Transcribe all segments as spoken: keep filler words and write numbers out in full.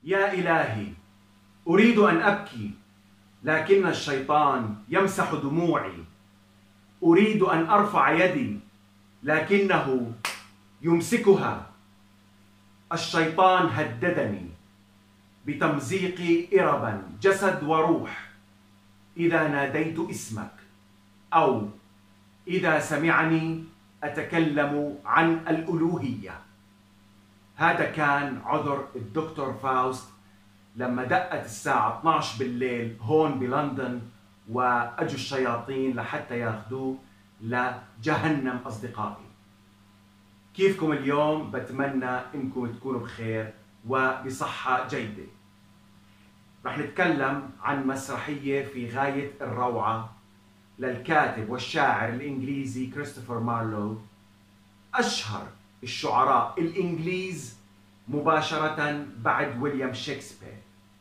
يا إلهي، أريد أن أبكي لكن الشيطان يمسح دموعي. أريد أن أرفع يدي لكنه يمسكها. الشيطان هددني بتمزيق إربا جسد وروح إذا ناديت اسمك، أو إذا سمعني أتكلم عن الألوهية. هذا كان عذر الدكتور فاوست لما دقت الساعة اثنعش بالليل هون بلندن، وأجوا الشياطين لحتى ياخذوه لجهنم. أصدقائي، كيفكم اليوم؟ بتمنى إنكم تكونوا بخير وبصحة جيدة. رح نتكلم عن مسرحية في غاية الروعة للكاتب والشاعر الإنجليزي كريستوفر مارلو، أشهر الشعراء الإنجليز مباشرة بعد ويليام شكسبير.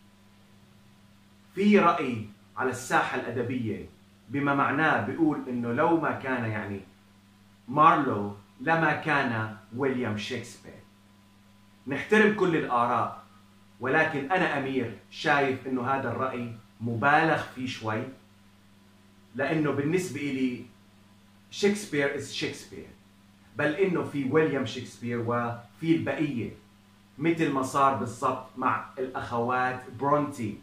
في رأي على الساحة الأدبية بما معناه بيقول إنه لو ما كان يعني مارلو لما كان ويليام شكسبير. نحترم كل الآراء، ولكن أنا أمير شايف إنه هذا الرأي مبالغ فيه شوي، لأنه بالنسبة إلي شكسبير is شكسبير، بل إنه في ويليام شكسبير وفي البقية، مثل ما صار بالضبط مع الأخوات برونتي.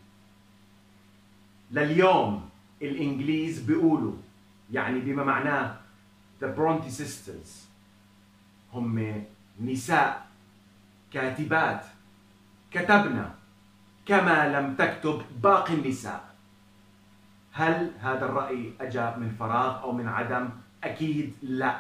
لليوم الإنجليز بيقولوا يعني بما معناه the Bronte sisters هم نساء كاتبات كتبنا كما لم تكتب باقي النساء. هل هذا الرأي أجا من فراغ أو من عدم؟ أكيد لا.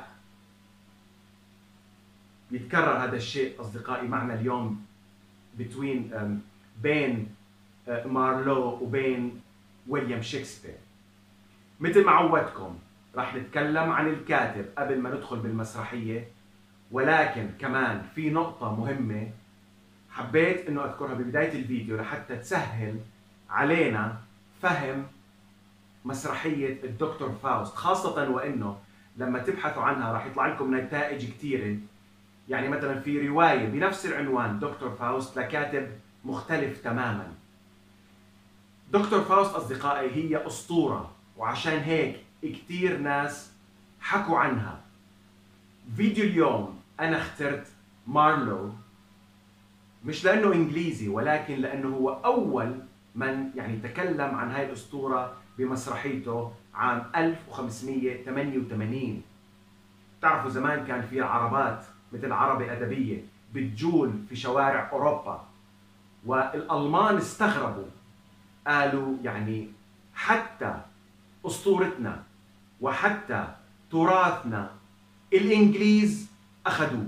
يتكرر هذا الشيء أصدقائي معنا اليوم between بين مارلو وبين ويليام شكسبير. مثل ما عودتكم راح نتكلم عن الكاتب قبل ما ندخل بالمسرحية، ولكن كمان في نقطة مهمة حبيت انه اذكرها ببداية الفيديو لحتى تسهل علينا فهم مسرحية الدكتور فاوست، خاصة وانه لما تبحثوا عنها راح يطلع لكم نتائج كثيرة. يعني مثلا في رواية بنفس العنوان دكتور فاوست لكاتب مختلف تماما. دكتور فاوست أصدقائي هي أسطورة، وعشان هيك كثير ناس حكوا عنها. فيديو اليوم أنا اخترت مارلو مش لأنه إنجليزي، ولكن لأنه هو أول من يعني تكلم عن هاي الأسطورة بمسرحيته عام ألف وخمسمئة وثمانية وثمانين. تعرفوا زمان كان في عربات مثل عربة أدبية بتجول في شوارع أوروبا، والألمان استغربوا، قالوا يعني حتى أسطورتنا وحتى تراثنا الإنجليز أخذوه.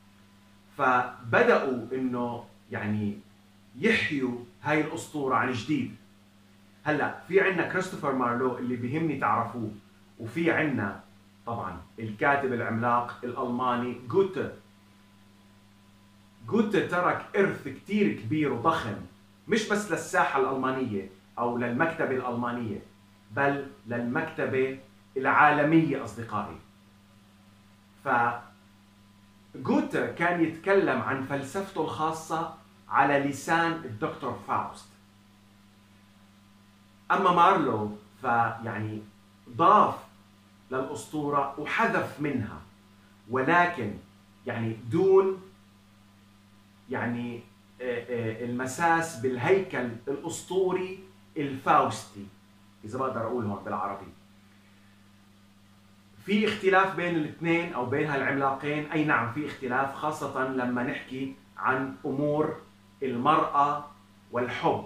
فبدأوا إنه يعني يحيوا هاي الأسطورة عن جديد. هلا في عنا كريستوفر مارلو اللي بيهمني تعرفوه، وفي عنا طبعا الكاتب العملاق الألماني غوته. غوته ترك إرث كتير كبير وضخم، مش بس للساحة الألمانية أو للمكتبة الألمانية، بل للمكتبة العالمية أصدقائي. ف غوته كان يتكلم عن فلسفته الخاصة على لسان الدكتور فاوست. أما مارلو فيعني ضاف للأسطورة وحذف منها، ولكن يعني دون يعني المساس بالهيكل الأسطوري الفاوستي، إذا بقدر أقول هون بالعربي. في اختلاف بين الاثنين أو بين هالعملاقين، أي نعم في اختلاف، خاصة لما نحكي عن أمور المرأة والحب.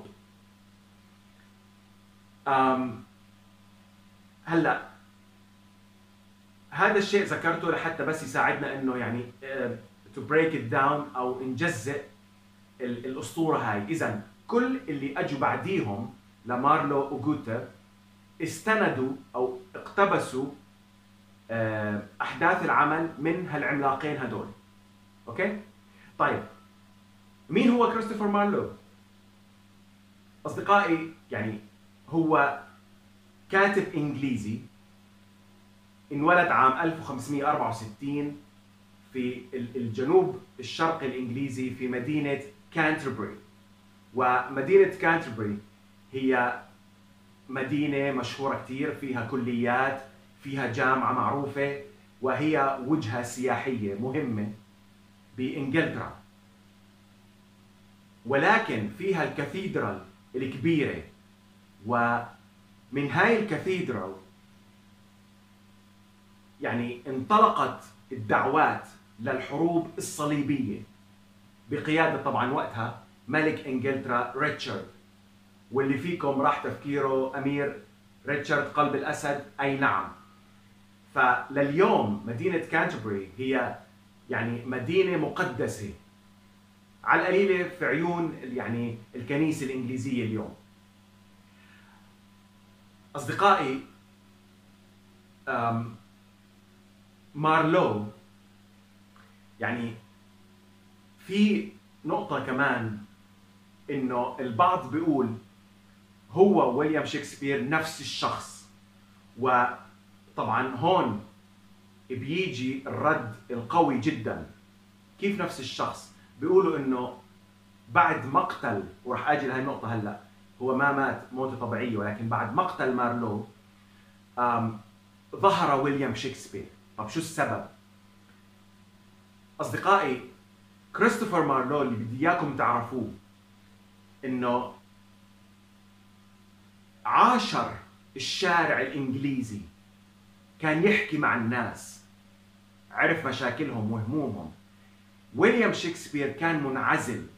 أم هلا هذا الشيء ذكرته لحتى بس يساعدنا انه يعني to break it down او نجزء الاسطوره هاي. اذا كل اللي اجوا بعديهم لمارلو وغوته استندوا او اقتبسوا احداث العمل من هالعملاقين هدول. اوكي؟ طيب مين هو كريستوفر مارلو؟ اصدقائي يعني هو كاتب انجليزي انولد عام ألف وخمسمئة وأربعة وستين في الجنوب الشرقي الانجليزي في مدينة كانتربري. ومدينة كانتربري هي مدينة مشهورة كتير، فيها كليات، فيها جامعة معروفة، وهي وجهة سياحية مهمة بإنجلترا. ولكن فيها الكاثيدرال الكبيرة، ومن هاي الكاثيدرال يعني انطلقت الدعوات للحروب الصليبية بقيادة طبعا وقتها ملك إنجلترا ريتشارد، واللي فيكم راح تفكيره أمير ريتشارد قلب الأسد. أي نعم. فلليوم مدينة كانتربري هي يعني مدينة مقدسة على القليلة في عيون يعني الكنيسة الإنجليزية اليوم. أصدقائي، مارلو يعني في نقطة كمان، إنه البعض بيقول هو ويليام شكسبير نفس الشخص، وطبعا هون بيجي الرد القوي جدا. كيف نفس الشخص؟ بيقولوا إنه بعد مقتل، وراح أجي لهي النقطة هلا، هو ما مات موتة طبيعية، ولكن بعد مقتل مارلو ظهر ويليام شكسبير. طب شو السبب؟ أصدقائي، كريستوفر مارلو اللي بدي إياكم تعرفوه إنه عاشر الشارع الإنجليزي، كان يحكي مع الناس، عرف مشاكلهم وهمومهم. ويليام شكسبير كان منعزل،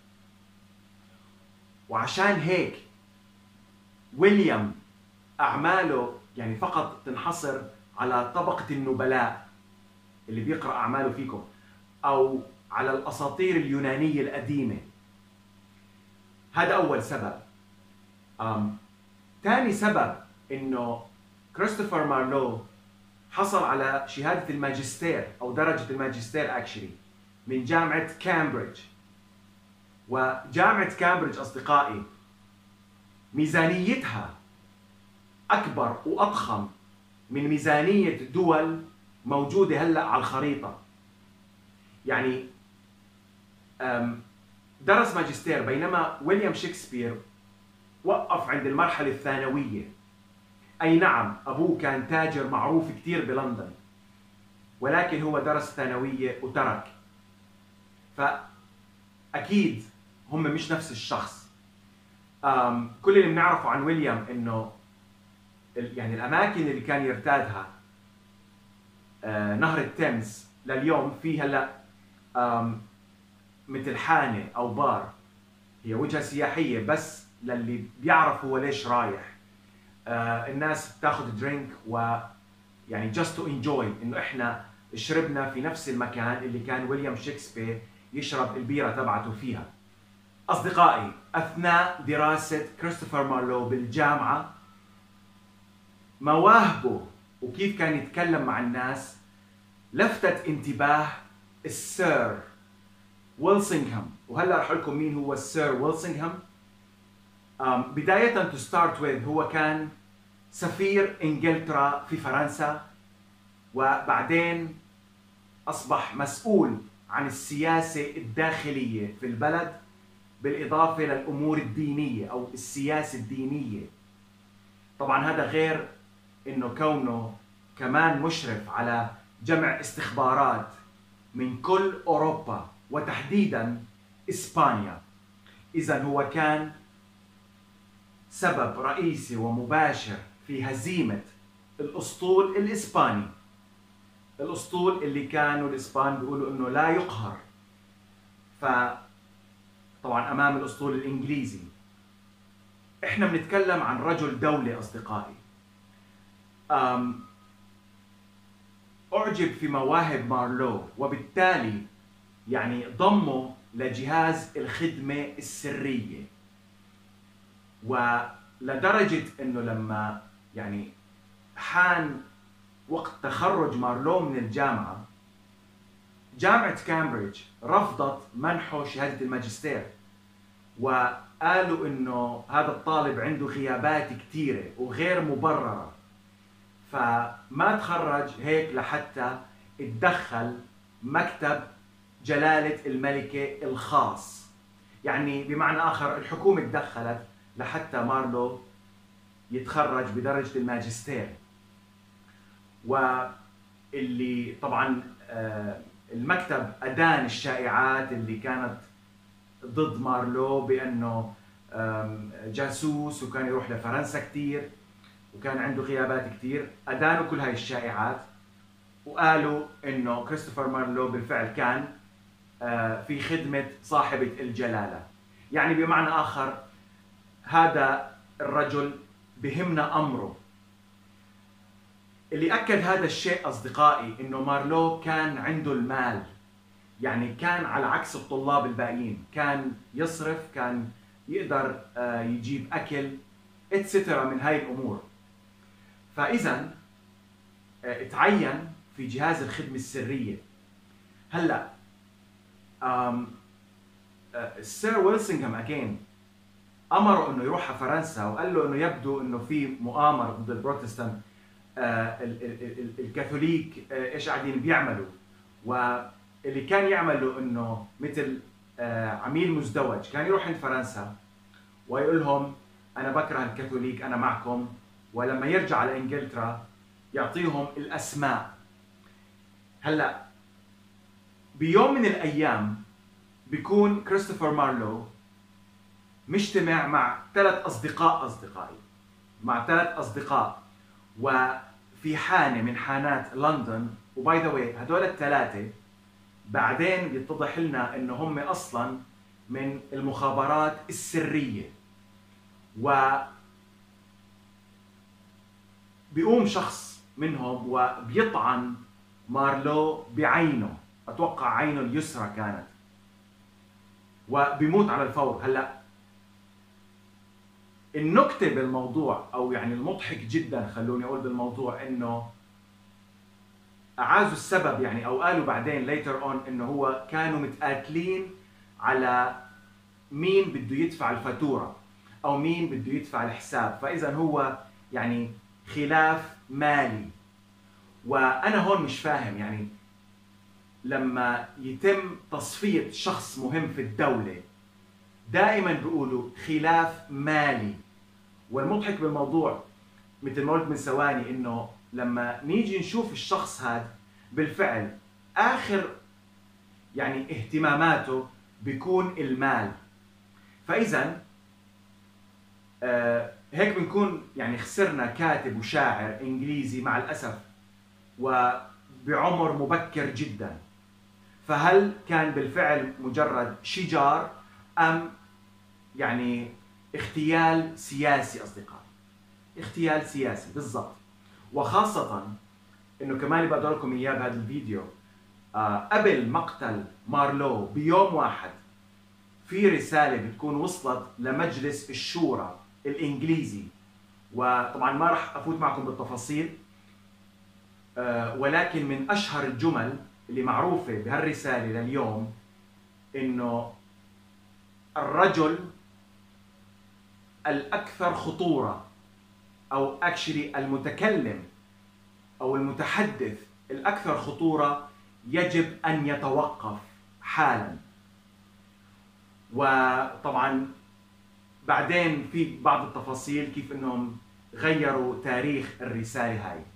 وعشان هيك ويليام أعماله يعني فقط تنحصر على طبقة النبلاء اللي بيقرأ أعماله فيكم، أو على الأساطير اليونانية القديمة. هذا أول سبب. أم ثاني سبب إنه كريستوفر مارلو حصل على شهادة الماجستير أو درجة الماجستير اكشلي من جامعة كامبريدج. وجامعة كامبريدج أصدقائي ميزانيتها أكبر وأضخم من ميزانية دول موجودة هلأ على الخريطة. يعني درس ماجستير، بينما ويليام شكسبير وقف عند المرحلة الثانوية. أي نعم، أبوه كان تاجر معروف كتير بلندن، ولكن هو درس ثانوية وترك. فأكيد هم مش نفس الشخص. كل اللي بنعرفه عن ويليام إنه يعني الأماكن اللي كان يرتادها نهر التيمز لليوم في هلا مثل حانة أو بار، هي وجهة سياحية بس للي بيعرف هو ليش رايح. الناس بتاخذ درينك و يعني just to enjoy، إنه إحنا شربنا في نفس المكان اللي كان ويليام شكسبير يشرب البيرة تبعته فيها. أصدقائي، أثناء دراسة كريستوفر مارلو بالجامعة، مواهبه وكيف كان يتكلم مع الناس لفتت انتباه السير ويلسنغهام. وهلا رح اقول لكم مين هو السير ويلسنغهام. بداية to start with، هو كان سفير انجلترا في فرنسا، وبعدين اصبح مسؤول عن السياسة الداخلية في البلد، بالاضافة للامور الدينية او السياسة الدينية. طبعا هذا غير انه كونه كمان مشرف على جمع استخبارات من كل اوروبا وتحديدا اسبانيا. اذا هو كان سبب رئيسي ومباشر في هزيمة الاسطول الاسباني، الاسطول اللي كانوا الاسبان بيقولوا انه لا يقهر، فطبعا امام الاسطول الانجليزي. احنا بنتكلم عن رجل دولة أصدقائي. أم أعجب في مواهب مارلو، وبالتالي يعني ضمه لجهاز الخدمة السرية، ولدرجة إنه لما يعني حان وقت تخرج مارلو من الجامعة، جامعة كامبريدج رفضت منحه شهادة الماجستير، وقالوا إنه هذا الطالب عنده غيابات كثيرة وغير مبررة، فما تخرج هيك لحتى اتدخل مكتب جلالة الملكة الخاص. يعني بمعنى آخر الحكومة تدخلت لحتى مارلو يتخرج بدرجة الماجستير، واللي طبعا المكتب أدان الشائعات اللي كانت ضد مارلو بأنه جاسوس وكان يروح لفرنسا كتير وكان عنده غيابات كتير. أدانوا كل هاي الشائعات وقالوا إنه كريستوفر مارلو بالفعل كان في خدمة صاحبة الجلالة. يعني بمعنى آخر هذا الرجل بهمنا أمره. اللي أكد هذا الشيء أصدقائي إنه مارلو كان عنده المال، يعني كان على عكس الطلاب الباقيين، كان يصرف، كان يقدر يجيب أكل اتسترا من هاي الأمور. فإذا اتعين في جهاز الخدمة السرية. هلأ السير ويلسنغهام أجين أمره إنه يروح على فرنسا وقال له إنه يبدو إنه في مؤامرة ضد البروتستانت، الكاثوليك إيش قاعدين بيعملوا، واللي كان يعمله إنه مثل عميل مزدوج كان يروح عند فرنسا ويقول لهم أنا بكره الكاثوليك أنا معكم، ولما يرجع على إنجلترا يعطيهم الأسماء. هلأ بيوم من الأيام بيكون كريستوفر مارلو مجتمع مع ثلاث أصدقاء أصدقائي مع ثلاث أصدقاء وفي حانة من حانات لندن. وباي ذا واي هدول الثلاثة بعدين بيتضح لنا إنه هم أصلاً من المخابرات السرية. و بيقوم شخص منهم وبيطعن مارلو بعينه، أتوقع عينه اليسرى كانت، وبيموت على الفور. هلأ النكتة بالموضوع أو يعني المضحك جدا خلوني أقول بالموضوع إنه أعازوا السبب يعني أو قالوا بعدين later on إنه هو كانوا متقاتلين على مين بده يدفع الفاتورة أو مين بده يدفع الحساب، فإذا هو يعني خلاف مالي. وأنا هون مش فاهم يعني لما يتم تصفية شخص مهم في الدولة دائما بيقولوا خلاف مالي. والمضحك بالموضوع مثل ما قلت من ثواني انه لما نيجي نشوف الشخص هذا بالفعل اخر يعني اهتماماته بيكون المال. فاذا آه هيك بنكون يعني خسرنا كاتب وشاعر انجليزي مع الاسف وبعمر مبكر جدا. فهل كان بالفعل مجرد شجار ام يعني اغتيال سياسي أصدقائي؟ اغتيال سياسي بالضبط. وخاصة إنه كمان اللي بقدر لكم إياه بهذا الفيديو آه قبل مقتل مارلو بيوم واحد في رسالة بتكون وصلت لمجلس الشورى الإنجليزي، وطبعا ما راح أفوت معكم بالتفاصيل آه ولكن من أشهر الجمل اللي معروفة بهالرسالة لليوم إنه الرجل الأكثر خطورة أو actually المتكلم أو المتحدث الأكثر خطورة يجب أن يتوقف حالا. وطبعا بعدين في بعض التفاصيل كيف أنهم غيروا تاريخ الرسالة هاي.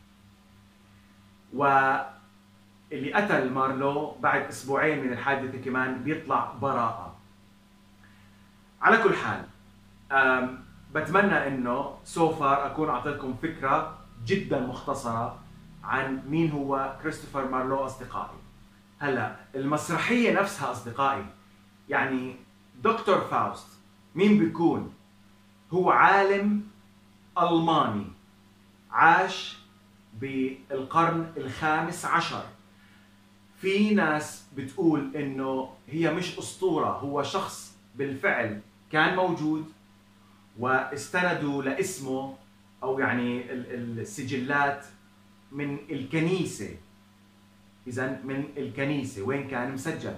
واللي قتل مارلو بعد أسبوعين من الحادثة كمان بيطلع براءة. على كل حال بتمنى انه سو فار اكون اعطيتكم فكره جدا مختصره عن مين هو كريستوفر مارلو اصدقائي. هلا المسرحيه نفسها اصدقائي يعني دكتور فاوست مين بيكون؟ هو عالم الماني عاش بالقرن الخامس عشر. في ناس بتقول انه هي مش اسطوره، هو شخص بالفعل كان موجود واستندوا لاسمه او يعني السجلات من الكنيسه. اذا من الكنيسه وين كان مسجل،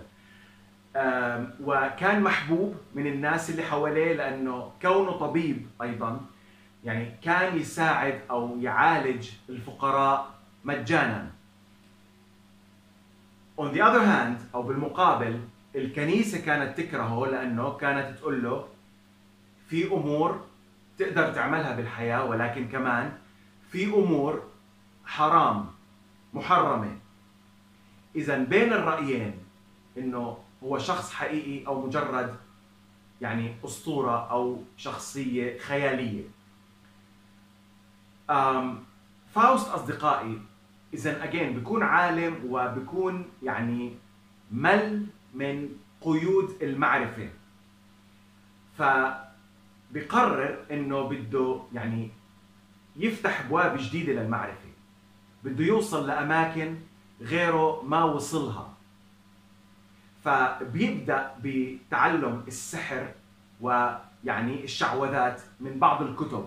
وكان محبوب من الناس اللي حواليه لانه كونه طبيب ايضا يعني كان يساعد او يعالج الفقراء مجانا. On the other hand او بالمقابل الكنيسة كانت تكرهه لأنه كانت تقول له في أمور تقدر تعملها بالحياة، ولكن كمان في أمور حرام محرمة. إذا بين الرأيين إنه هو شخص حقيقي أو مجرد يعني أسطورة أو شخصية خيالية. أم فاوست أصدقائي إذا أجين بيكون عالم وبيكون يعني مل من قيود المعرفة، فبقرر إنه بده يعني يفتح أبواب جديدة للمعرفة، بده يوصل لأماكن غيره ما وصلها. فبيبدأ بتعلم السحر ويعني الشعوذات من بعض الكتب.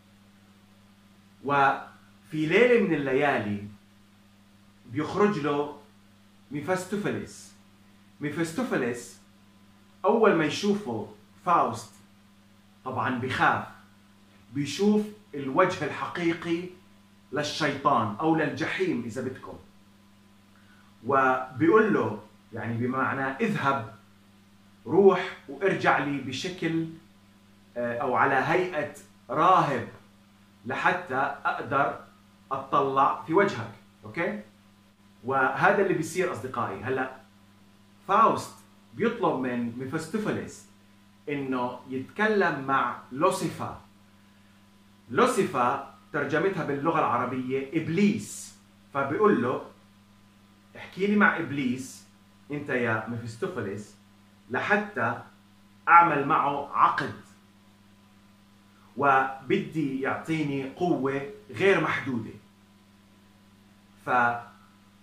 وفي ليلة من الليالي بيخرج له ميفستوفيلس. ميفستوفيلس أول ما يشوفه فاوست طبعا بيخاف، بيشوف الوجه الحقيقي للشيطان أو للجحيم إذا بدكم، وبيقول له يعني بمعنى اذهب روح وارجع لي بشكل أو على هيئة راهب لحتى أقدر أطلع في وجهك. أوكي؟ وهذا اللي بيصير أصدقائي. هلأ فاوست بيطلب من ميفستوفيلس إنه يتكلم مع لوسيفر. لوسيفر ترجمتها باللغة العربية إبليس. فبيقول له احكي لي مع إبليس أنت يا ميفستوفيلس لحتى أعمل معه عقد، وبدي يعطيني قوة غير محدودة. فبعد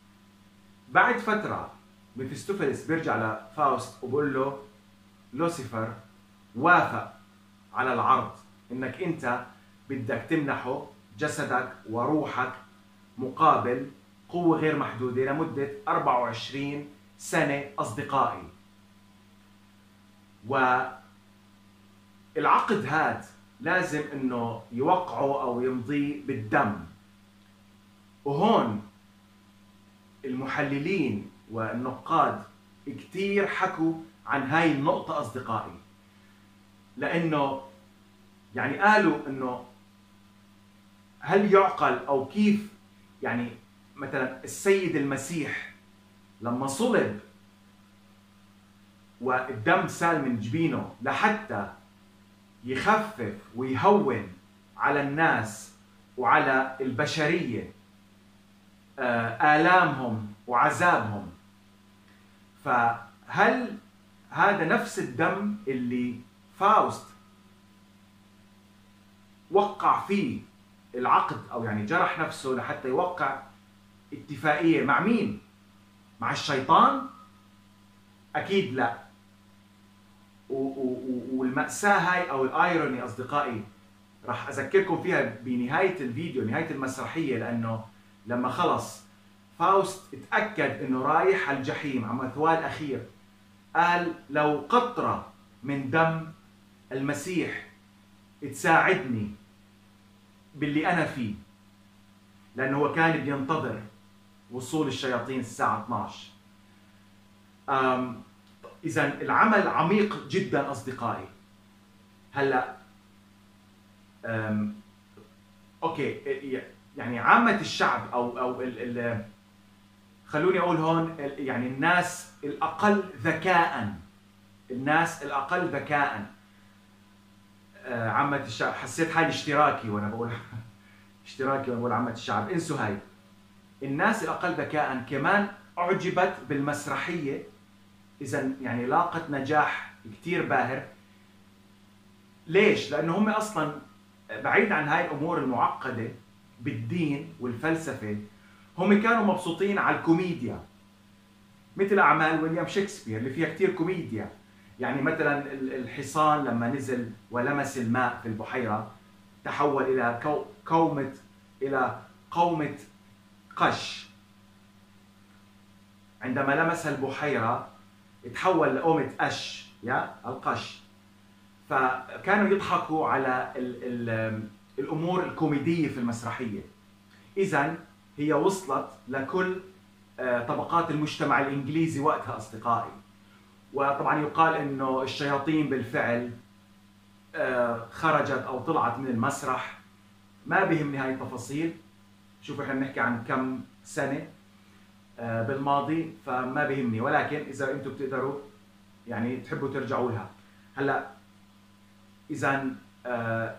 فترة ميفستوفيلس بيرجع لفاوست وبقول له لوسيفر وافق على العرض انك انت بدك تمنحه جسدك وروحك مقابل قوة غير محدودة لمدة أربعة وعشرين سنة أصدقائي. والعقد هذا لازم انه يوقعه او يمضيه بالدم. وهون المحللين والنقاد كتير حكوا عن هاي النقطة أصدقائي، لأنه يعني قالوا إنه هل يعقل أو كيف يعني مثلا السيد المسيح لما صلب والدم سال من جبينه لحتى يخفف ويهون على الناس وعلى البشرية آلامهم وعذابهم، فهل هذا نفس الدم اللي فاوست وقع فيه العقد أو يعني جرح نفسه لحتى يوقع اتفاقية مع مين؟ مع الشيطان؟ أكيد لا. والمأساة هاي أو الآيروني أصدقائي راح أذكركم فيها بنهاية الفيديو، نهاية المسرحية، لأنه لما خلص فاوست اتأكد إنه رايح على الجحيم على مثواه الأخير، قال لو قطرة من دم المسيح تساعدني باللي أنا فيه، لأنه هو كان بينتظر وصول الشياطين الساعة اثنعش. إذا العمل عميق جدا أصدقائي. هلا أوكي يعني عامة الشعب أو أو ال ال خلوني أقول هون يعني الناس الأقل ذكاء، الناس الأقل ذكاء عامة الشعب. حسيت حالي اشتراكي وأنا بقول اشتراكي وأنا بقول عامة الشعب. انسوا هاي. الناس الأقل ذكاء كمان أعجبت بالمسرحية، إذا يعني لاقت نجاح كتير باهر. ليش؟ لأنه هم أصلا بعيد عن هاي الأمور المعقدة بالدين والفلسفة، هم كانوا مبسوطين على الكوميديا، مثل أعمال ويليام شكسبير اللي فيها كتير كوميديا. يعني مثلا الحصان لما نزل ولمس الماء في البحيرة تحول إلى كومة إلى قومة قش، عندما لمس البحيرة تحول لقومة قش يا القش. فكانوا يضحكوا على ال ال الأمور الكوميدية في المسرحية. إذن هي وصلت لكل طبقات المجتمع الإنجليزي وقتها أصدقائي، وطبعا يقال انه الشياطين بالفعل خرجت او طلعت من المسرح. ما بيهمني هاي التفاصيل. شوفوا احنا بنحكي عن كم سنة بالماضي، فما بيهمني، ولكن اذا انتم بتقدروا يعني تحبوا ترجعوا لها. هلا اذا آه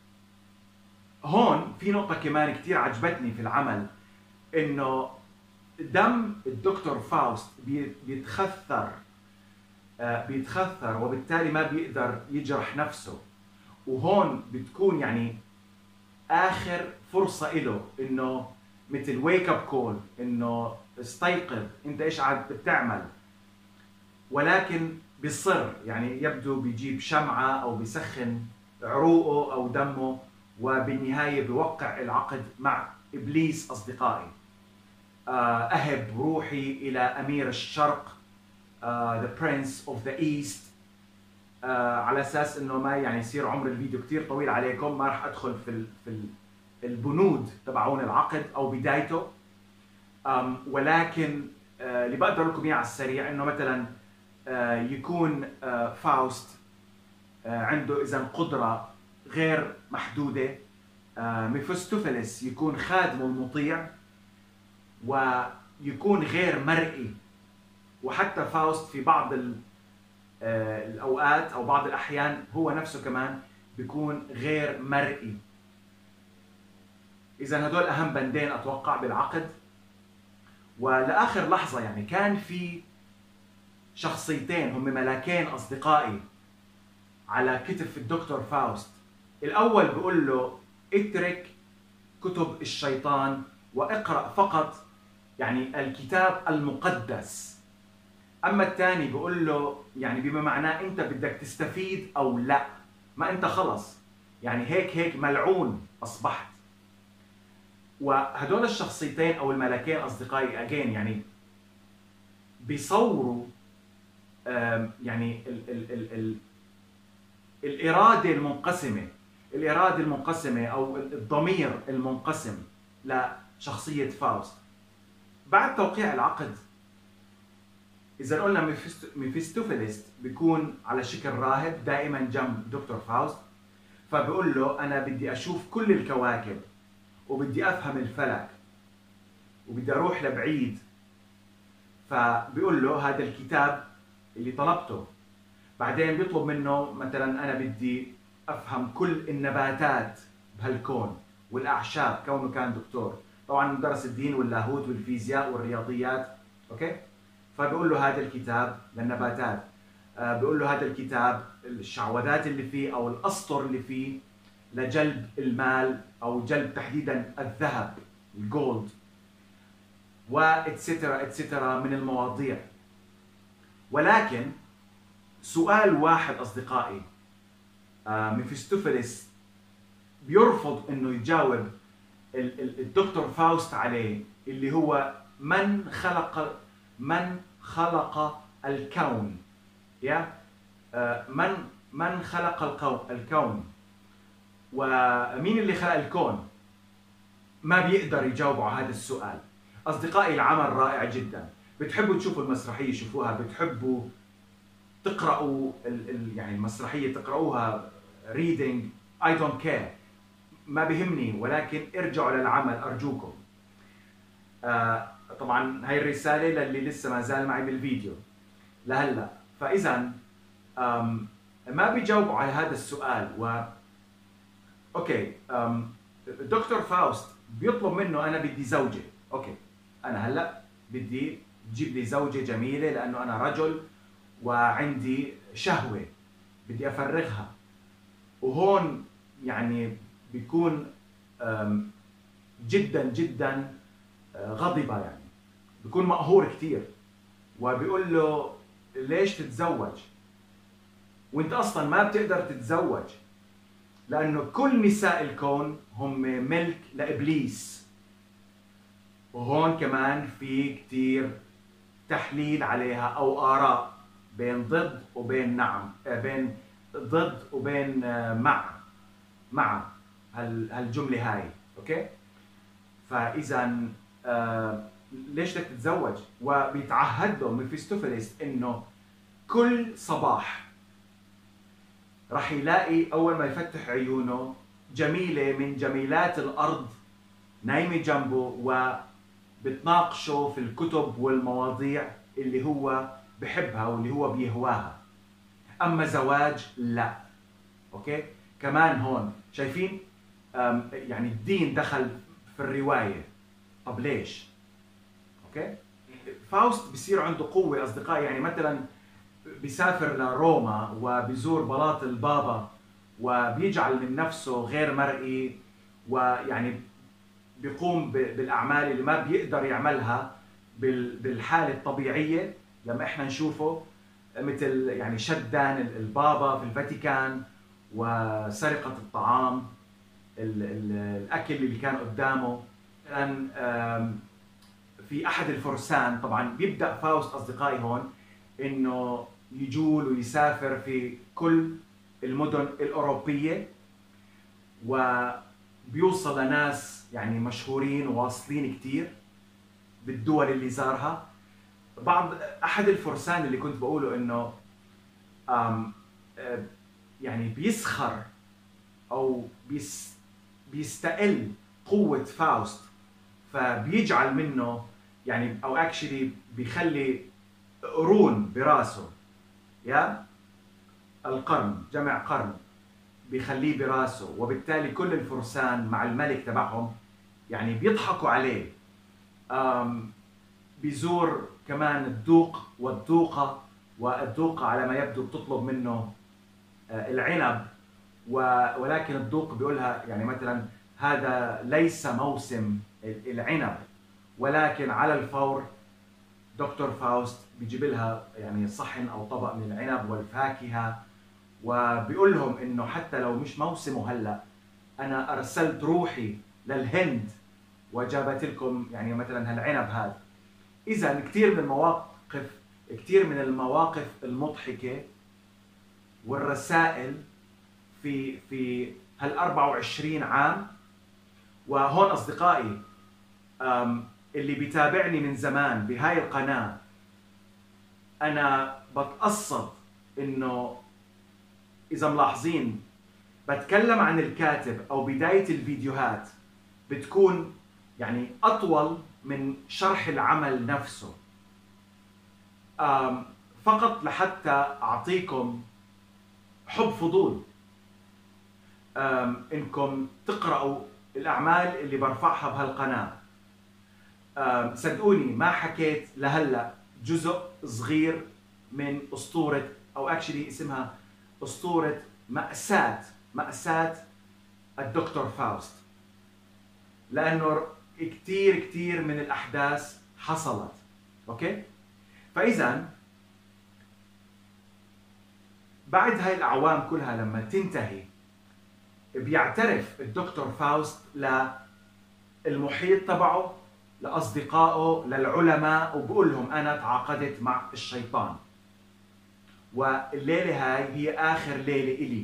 هون في نقطة كمان كثير عجبتني في العمل، انه دم الدكتور فاوست بيتخثر آه بيتخثر وبالتالي ما بيقدر يجرح نفسه. وهون بتكون يعني اخر فرصة له انه مثل ويك اب كول، انه استيقظ انت ايش قاعد بتعمل، ولكن بيصر يعني يبدو بيجيب شمعة او بيسخن عروقه او دمه، وبالنهاية بيوقع العقد مع ابليس. اصدقائي اهب روحي الى امير الشرق، the prince of the east، على اساس انه ما يعني يصير عمر الفيديو كثير طويل عليكم، ما راح ادخل في في البنود تبعون العقد او بدايته. ولكن اللي بقدر لكم اياه على السريع انه مثلا يكون فاوست عنده اذا قدره غير محدوده، ميفستوفيلس يكون خادمه المطيع ويكون غير مرئي، وحتى فاوست في بعض الاوقات او بعض الاحيان هو نفسه كمان بيكون غير مرئي. اذا هدول اهم بندين اتوقع بالعقد. ولاخر لحظه يعني كان في شخصيتين هم ملاكين اصدقائي على كتف الدكتور فاوست. الاول بيقول له اترك كتب الشيطان واقرا فقط يعني الكتاب المقدس. اما الثاني بيقول له يعني بما معناه انت بدك تستفيد او لا، ما انت خلص يعني هيك هيك ملعون اصبحت. وهدول الشخصيتين او الملكين اصدقائي اجين يعني بيصوروا يعني ال ال ال ال الاراده المنقسمه الاراده المنقسمه او الضمير المنقسم لشخصيه فاوست. بعد توقيع العقد اذا قلنا ميفستوفيلس بيكون على شكل راهب دائما جنب دكتور فاوست، فبيقول له انا بدي اشوف كل الكواكب وبدي افهم الفلك وبدي اروح لبعيد. فبيقول له هذا الكتاب اللي طلبته. بعدين بيطلب منه مثلا انا بدي افهم كل النباتات بهالكون والاعشاب، كونه كان دكتور طبعا درس الدين واللاهوت والفيزياء والرياضيات. اوكي، فبيقول له هذا الكتاب للنباتات، آه بيقول له هذا الكتاب الشعوذات اللي فيه او الاسطر اللي فيه لجلب المال او جلب تحديدا الذهب الجولد واتسترا اتسترا من المواضيع. ولكن سؤال واحد اصدقائي آه ميفستوفيلس بيرفض انه يجاوب الدكتور فاوست عليه، اللي هو من خلق من خلق الكون. يا آه من من خلق الكون الكون ومين اللي خلق الكون؟ ما بيقدر يجاوبوا على هذا السؤال. اصدقائي العمل رائع جدا، بتحبوا تشوفوا المسرحيه شوفوها، بتحبوا تقراوا ال ال يعني المسرحيه تقراوها reading I don't care، ما بيهمني، ولكن ارجعوا للعمل ارجوكم. آه طبعا هاي الرساله للي لسه ما زال معي بالفيديو لهلا. فاذا ما بيجاوبوا على هذا السؤال. و اوكي الدكتور فاوست بيطلب منه انا بدي زوجه. اوكي انا هلا بدي تجيب لي زوجه جميله لانه انا رجل وعندي شهوه بدي افرغها. وهون يعني بيكون جدا جدا غضبه، يعني بيكون مقهور كثير وبيقول له ليش تتزوج وانت اصلا ما بتقدر تتزوج، لانه كل نساء الكون هم ملك لابليس. وهون كمان في كثير تحليل عليها او اراء بين ضد وبين نعم، بين ضد وبين مع مع هالجمله هاي. اوكي، فاذا آه ليش بدك تتزوج؟ وبيتعهد له ميفستوفيلس انه كل صباح راح يلاقي أول ما يفتح عيونه جميلة من جميلات الأرض نايمة جنبه وبتناقشه في الكتب والمواضيع اللي هو بحبها واللي هو بيهواها. أما زواج لا. أوكي؟ كمان هون شايفين يعني الدين دخل في الرواية. طب ليش؟ أوكي؟ فاوست بصير عنده قوة أصدقائي، يعني مثلا بيسافر لروما وبيزور بلاط البابا وبيجعل من نفسه غير مرئي، ويعني بيقوم بالأعمال اللي ما بيقدر يعملها بالحالة الطبيعية لما احنا نشوفه، مثل يعني شدان البابا في الفاتيكان وسرقة الطعام الأكل اللي كان قدامه. مثلا في أحد الفرسان، طبعا بيبدأ فاوست أصدقائي هون إنه يجول ويسافر في كل المدن الأوروبية وبيوصل لناس يعني مشهورين وواصلين كتير بالدول اللي زارها. بعض أحد الفرسان اللي كنت بقوله إنه يعني بيسخر أو بيس بيستقل قوة فاوست، فبيجعل منه يعني أو اكشلي بيخلي قرون براسه، يا القرن جمع قرن بيخليه براسه، وبالتالي كل الفرسان مع الملك تبعهم يعني بيضحكوا عليه. بيزور كمان الدوق والدوقة، والدوقة على ما يبدو بتطلب منه العنب، ولكن الدوق بيقولها يعني مثلا هذا ليس موسم العنب، ولكن على الفور دكتور فاوست بيجيب لها يعني صحن او طبق من العنب والفاكهه، وبيقول لهم انه حتى لو مش موسمه هلا انا ارسلت روحي للهند وجابت لكم يعني مثلا هالعنب هذا. اذا كثير من المواقف كثير من المواقف المضحكه والرسائل في في هال أربعة وعشرين عام. وهون اصدقائي اللي بيتابعني من زمان بهاي القناة، أنا بتقصد إنه إذا ملاحظين بتكلم عن الكاتب أو بداية الفيديوهات بتكون يعني أطول من شرح العمل نفسه، فقط لحتى أعطيكم حب فضول إنكم تقرأوا الأعمال اللي برفعها بهالقناة. صدقوني ما حكيت لهلا جزء صغير من أسطورة، أو اكشلي اسمها أسطورة مأساة مأساة الدكتور فاوست، لأنه كتير كتير من الأحداث حصلت. أوكي؟ فإذا بعد هاي الأعوام كلها لما تنتهي بيعترف الدكتور فاوست للمحيط تبعه، لأصدقائه، للعلماء، وبقول لهم أنا تعاقدت مع الشيطان، والليلة هاي هي آخر ليلة إلي.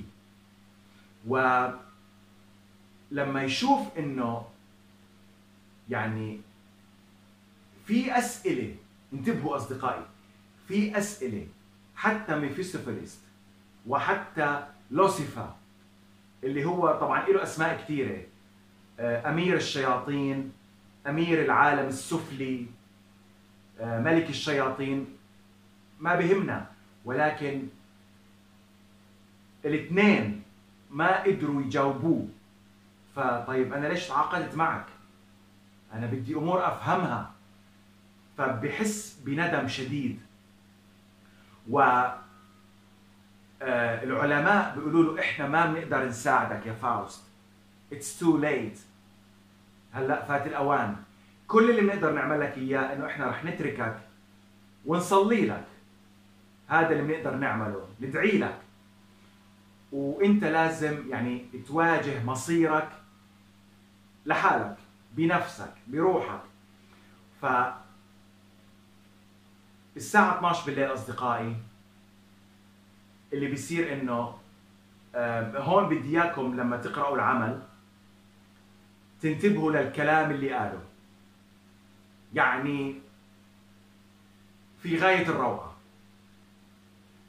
ولما يشوف إنه يعني في أسئلة، انتبهوا أصدقائي، في أسئلة حتى ميفيستوفيلس وحتى لوسيفر اللي هو طبعا له أسماء كثيرة، أمير الشياطين، أمير العالم السفلي، ملك الشياطين، ما بهمنا، ولكن الاثنين ما قدروا يجاوبوه. فطيب أنا ليش تعاقدت معك؟ أنا بدي أمور أفهمها. فبحس بندم شديد، والعلماء بيقولوا له إحنا ما بنقدر نساعدك يا فاوست، It's too late، هلا فات الأوان. كل اللي بنقدر نعمل لك إياه إنه إحنا رح نتركك ونصلي لك، هذا اللي بنقدر نعمله، ندعي لك، وأنت لازم يعني تواجه مصيرك لحالك بنفسك بروحك. ف الساعة اثنعش بالليل أصدقائي اللي بيصير إنه هون بدي إياكم لما تقرأوا العمل تنتبهوا للكلام اللي قاله، يعني في غاية الروعة.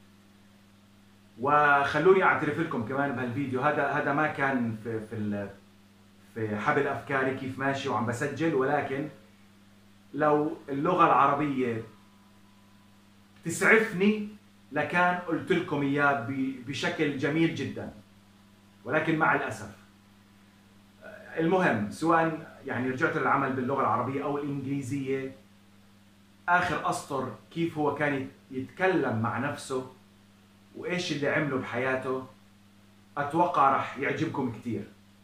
وخلوني اعترف لكم كمان بهالفيديو، هذا هذا ما كان في في في حبل افكاري كيف ماشي وعم بسجل، ولكن لو اللغة العربية تسعفني لكان قلت لكم اياه بشكل جميل جدا، ولكن مع الاسف. المهم، سواء يعني رجعت للعمل باللغة العربية او الانجليزية، اخر اسطر كيف هو كان يتكلم مع نفسه وايش اللي عمله بحياته، اتوقع رح يعجبكم كثير.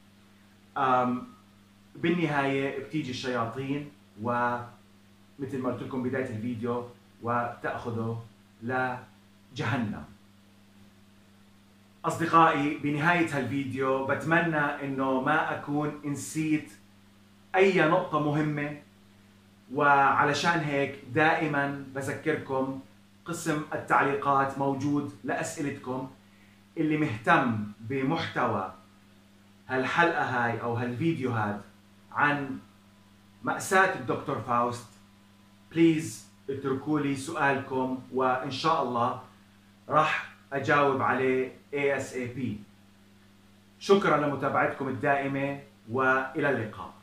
بالنهاية بتيجي الشياطين ومثل ما قلت لكم بداية الفيديو وتأخذه لجهنم. أصدقائي، بنهاية هالفيديو بتمنى إنه ما أكون نسيت أي نقطة مهمة، وعلشان هيك دائما بذكركم قسم التعليقات موجود لأسئلتكم. اللي مهتم بمحتوى هالحلقة هاي أو هالفيديو هاد عن مأساة الدكتور فاوست، بليز اتركوا لي سؤالكم وإن شاء الله راح أجاوب عليه إيه إس إيه بي. شكرا لمتابعتكم الدائمة وإلى اللقاء.